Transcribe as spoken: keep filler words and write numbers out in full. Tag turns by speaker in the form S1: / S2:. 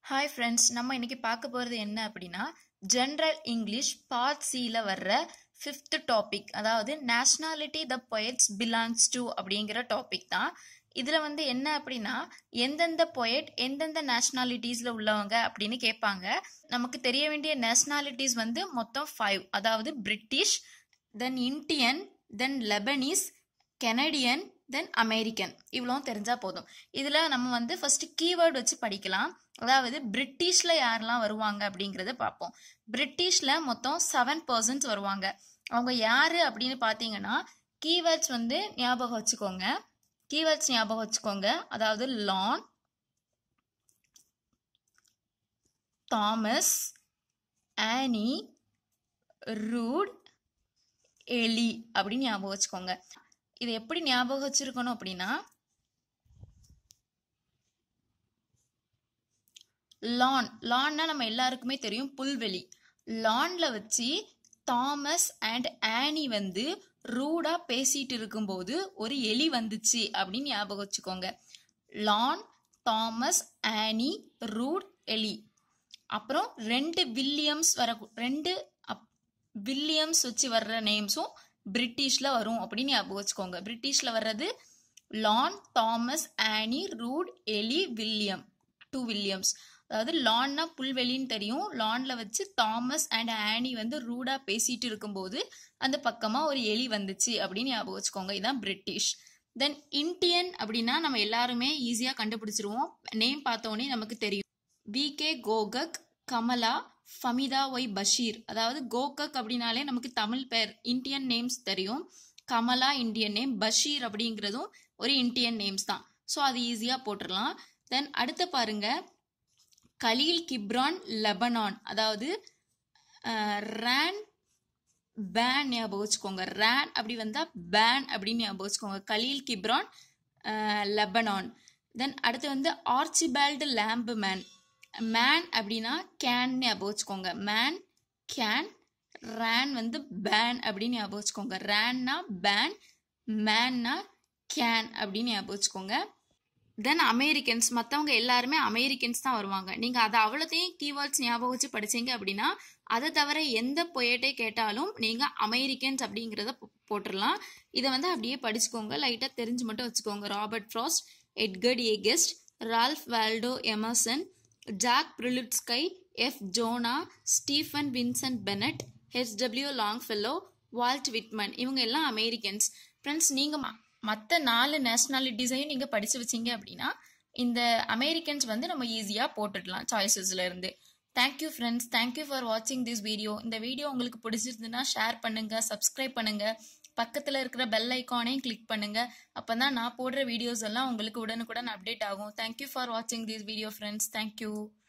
S1: Hi friends, நம்ம இன்னைக்கு பார்க்க போகிறது என்ன அப்படின்னா ஜென்ரல் இங்கிலீஷ் பார்ட் சியில் வர்ற ஃபிஃப்த் டாபிக், அதாவது nationality the poets belongs to அப்படிங்கிற டாபிக் தான். இதில் வந்து என்ன அப்படின்னா எந்தெந்த பொயட் எந்தெந்த நேஷ்னாலிட்டிஸில் உள்ளவங்க அப்படின்னு கேட்பாங்க. நமக்கு தெரிய வேண்டிய நேஷ்னாலிட்டிஸ் வந்து மொத்தம் ஃபைவ், அதாவது British, then Indian, then Lebanese, Canadian, then American. இவ்வளோ தெரிஞ்சால் போதும். இதில் நம்ம வந்து ஃபஸ்ட்டு கீவேர்டு வச்சு படிக்கலாம். அதாவது பிரிட்டிஷில் யாரெல்லாம் வருவாங்க அப்படிங்கிறத பார்ப்போம். பிரிட்டிஷில் மொத்தம் செவன் பர்சன்ஸ் வருவாங்க. அவங்க யார் அப்படின்னு பார்த்தீங்கன்னா கீவேர்ட்ஸ் வந்து ஞாபகம் வச்சுக்கோங்க. கீவேர்ட்ஸ் ஞாபகம் வச்சுக்கோங்க. அதாவது லான், தாமஸ், ஆனி, ரூட், எலி அப்படின்னு ஞாபகம் வச்சுக்கோங்க. இது எப்படி ஞாபகம் வச்சிருக்கணும் அப்படின்னா லான் லான்னா நம்ம எல்லாருக்குமே தெரியும் புல்வெளி. லான்ல வச்சு தாமஸ் அண்ட் ஆனி வந்து ரூடா பேசிட்டு இருக்கும்போது ஒரு எலி வந்துச்சு அப்படின்னு ஞாபகம் வச்சுக்கோங்க. லான், தாமஸ், ஆனி, ரூட், எலி. அப்புறம் ரெண்டு வில்லியம்ஸ் வர ரெண்டு வில்லியம்ஸ் வச்சு வர்ற நேம்ஸும் பிரிட்டிஷ்ல வரும் அப்படின்னு ஞாபகம் வச்சுக்கோங்க. பிரிட்டிஷ்ல வர்றது lawn, Thomas, Annie, Root, Eli, William. Two Williams. அதாவது லான்னா புல்வெளின்னு தெரியும். லான்ல வச்சு தாமஸ் அண்ட் ஆனி வந்து ரூடா பேசிட்டு இருக்கும்போது அந்த பக்கமா ஒரு எலி வந்துச்சு அப்படின்னு ஞாபகம் வச்சுக்கோங்க. இதுதான் பிரிட்டிஷ். தென் இந்தியன் அப்படின்னா நம்ம எல்லாருமே ஈஸியா கண்டுபிடிச்சிருவோம். நேம் பார்த்தோன்னே நமக்கு தெரியும். V K Gokak, Kamala, Fahmida Y Basheer. அதாவது கோகக் அப்படின்னாலே நமக்கு தமிழ் பேர் இந்தியன் நேம்ஸ் தெரியும். கமலா இந்தியன் நேம், பஷீர் அப்படிங்கிறதும் ஒரு இந்தியன் நேம்ஸ் தான். ஸோ அது ஈஸியா போட்டுடலாம். தென் அடுத்து பாருங்க, கலீல் கிப்ரான் லெபனான். அதாவது ரேன் பேன் ஞாபகம் வச்சுக்கோங்க. ரேன் அப்படி வந்தா பேன் அப்படின்னு ஞாபகம் வச்சுக்கோங்க. கலீல் கிப்ரான் லெபனான். தென் அடுத்து வந்து ஆர்ச்சிபால்டு லேம்பு மேன். மேன் அப்படின்னா கேன் ஞாபகம் வச்சுக்கோங்க. Man, can. ரேன் வந்து பேன் அப்படின்னு ஞாபகம் வச்சுக்கோங்க. ரேன்னா பேன், மேன்னா கேன் அப்படின்னு ஞாபகம் வச்சுக்கோங்க. தென் அமெரிக்கன்ஸ், மற்றவங்க எல்லாருமே அமெரிக்கன்ஸ் தான் வருவாங்க. நீங்கள் அதை அவ்வளோத்தையும் கீவேர்ட்ஸ் ஞாபகம் வச்சு படிச்சீங்க அப்படின்னா அதை தவிர எந்த பொயட்டை கேட்டாலும் நீங்கள் அமெரிக்கன்ஸ் அப்படிங்கிறத போட்டுடலாம். இதை வந்து அப்படியே படிச்சுக்கோங்க, லைட்டாக தெரிஞ்சு மட்டும் வச்சுக்கோங்க. Robert Frost, Edgar A Guest, Ralph Waldo Emerson, Jack Prelutsky, F Jona, Stephen Vincent Benet, H W Longfellow, Walt Whitman. இவங்க எல்லாம் அமெரிக்கன்ஸ். ஃப்ரெண்ட்ஸ், நீங்கள் மற்ற நாலு நேஷ்னாலிட்டிஸையும் நீங்கள் படித்து வச்சிங்க அப்படின்னா இந்த அமெரிக்கன்ஸ் வந்து நம்ம ஈஸியாக போட்டுடலாம் சாய்ஸஸ்ல இருந்து. தேங்க்யூ ஃப்ரெண்ட்ஸ், தேங்க்யூ ஃபார் வாட்சிங் திஸ் வீடியோ. இந்த வீடியோ உங்களுக்கு பிடிச்சிருந்துன்னா ஷேர் பண்ணுங்கள், சப்ஸ்கிரைப் பண்ணுங்கள், பக்கத்தில் இருக்கிற பெல் ஐக்கானையும் கிளிக் பண்ணுங்கள். அப்போ தான் நான் போடுற வீடியோஸ் எல்லாம் உங்களுக்கு உடனுக்குடன் அப்டேட் ஆகும். தேங்க்யூ ஃபார் வாட்சிங் திஸ் வீடியோ ஃப்ரெண்ட்ஸ். தேங்க்யூ.